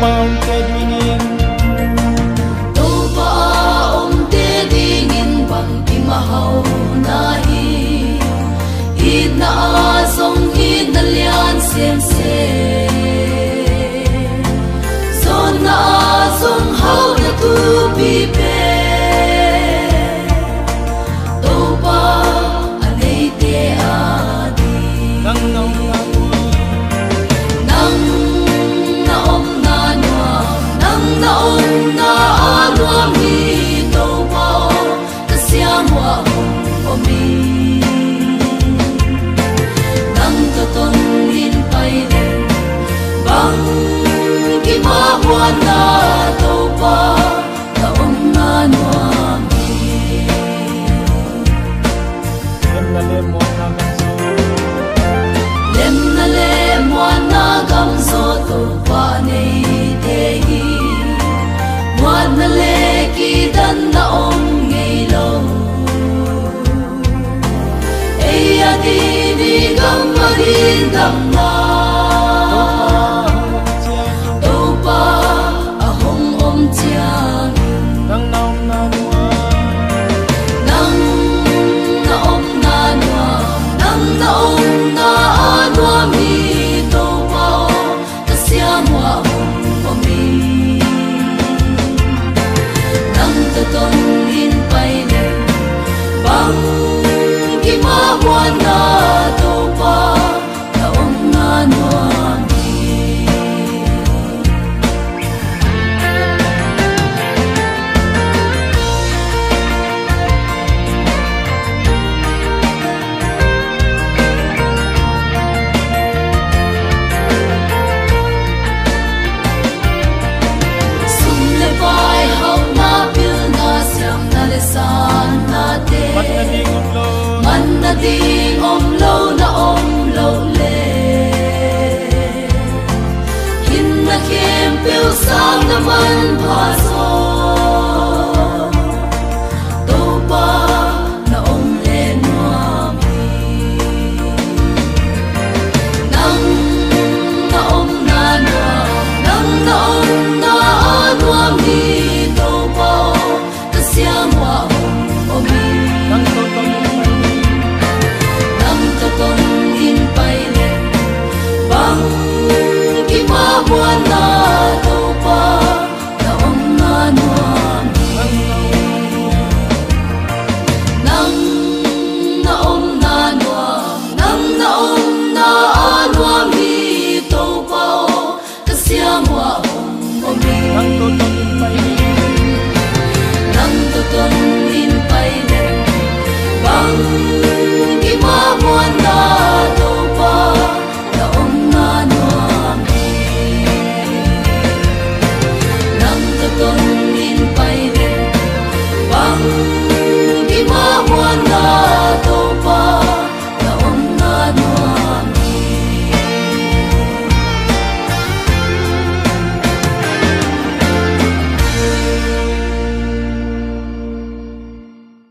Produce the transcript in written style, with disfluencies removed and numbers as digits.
paon te dingin to pa om te dingin bang ti mahau na hi na song hi na lian sem se son na song hau na tu bi pe to pa anei te a di nang nong nang na om na nuam hi to pa ta siam wa om mi nang to ton hin pai le bang ki ma buan na to pa ta om na nuam hi lem na le mo na gam so lem na le mo na gam so to pa nei te hi muan na le ki dan na om ngei lo ei a di ni gam ma din dam na to pa a hong om chiang nang nong na nang na om na nuam hi to pa ta siam wa om mi nang ta ton hin pai le bang ki ma buan na to pa ta om na nuam hi sum le pai hau na pil na siam na le san na te mat na dingom lo man na ding om lo na om lo le hin na kem pil sang na man pha so to pa na om le nuam hi nang na om na nuam hi to pa ta siam wa om mi nang to to nang to ton hin pai le bang ki ma buan na to pa ta om na nuam hi nang na om na nuam hi to pa ta siam wa om mi